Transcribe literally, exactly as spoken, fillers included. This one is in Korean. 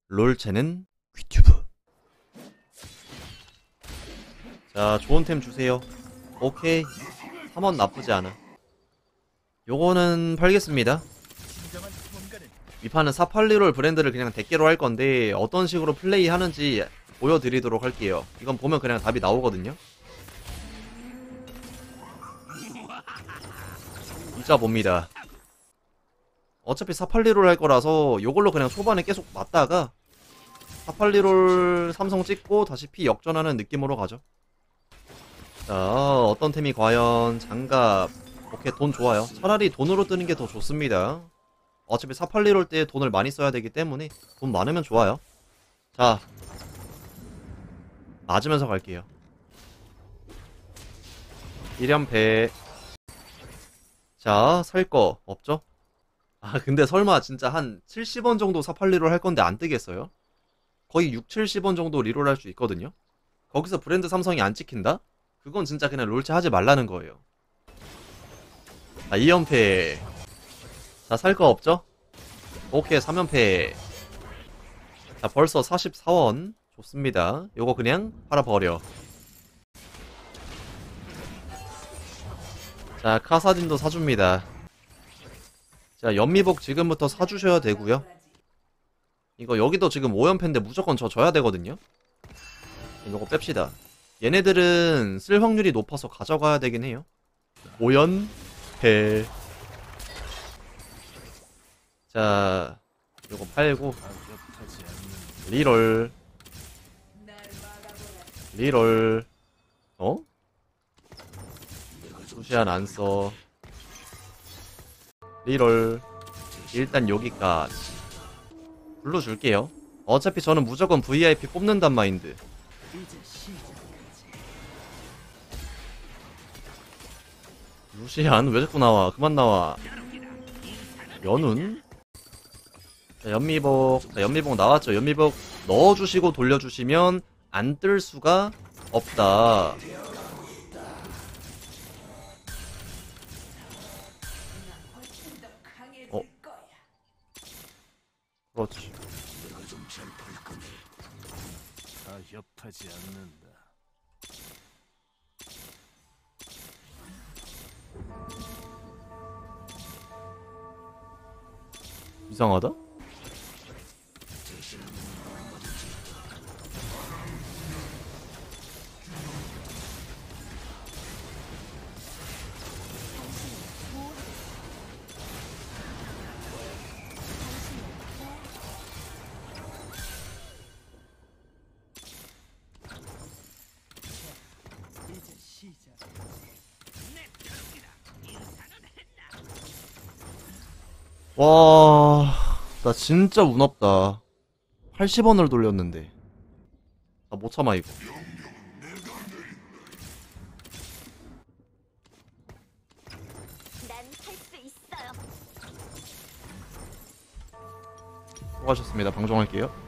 롤체는 귀튜브. 자, 좋은 템 주세요. 오케이. 삼 원 나쁘지 않아. 요거는 팔겠습니다. 이 판은 사팔리롤 브랜드를 그냥 대깨로 할 건데 어떤 식으로 플레이 하는지 보여드리도록 할게요. 이건 보면 그냥 답이 나오거든요. 이자 봅니다. 어차피 사팔리롤 할 거라서 요걸로 그냥 초반에 계속 맞다가 사팔리롤 삼성 찍고 다시 피 역전하는 느낌으로 가죠. 자, 어떤 템이 과연 장갑. 오케이, 돈 좋아요. 차라리 돈으로 뜨는 게 더 좋습니다. 어차피 사팔리롤 때 돈을 많이 써야 되기 때문에 돈 많으면 좋아요. 자, 맞으면서 갈게요. 일 연패. 자, 살 거 없죠? 아, 근데 설마 진짜 한 칠십 원 정도 사팔리롤 할 건데 안 뜨겠어요? 거의 육, 칠십 원 정도 리롤 할 수 있거든요? 거기서 브랜드 삼성이 안 찍힌다? 그건 진짜 그냥 롤체 하지 말라는 거예요. 자, 이 연패. 자, 살 거 없죠? 오케이, 삼 연패. 자, 벌써 사십사 원. 좋습니다. 요거 그냥 팔아버려. 자, 카사딘도 사줍니다. 자, 연미복 지금부터 사주셔야 되고요. 이거 여기도 지금 오 연패인데 무조건 저 져야 되거든요. 이거 뺍시다. 얘네들은 쓸 확률이 높아서 가져가야 되긴 해요. 오 연패. 자, 요거 팔고 리롤 리롤. 어? 루시안 안 써. 리롤. 일단 여기까지 불러줄게요. 어차피 저는 무조건 브이아이피 뽑는단 마인드. 루시안 왜 자꾸 나와? 그만 나와. 연운? 자, 연미복. 자, 연미복 나왔죠. 연미복 넣어주시고 돌려주시면 안 뜰 수가 없다. 어. 그렇지. 가협하지 않는다. 이상하다? 와, 나 진짜 운 없다. 팔십 원을 돌렸는데. 나 못 참아, 이거. 수고하셨습니다. 방종할게요.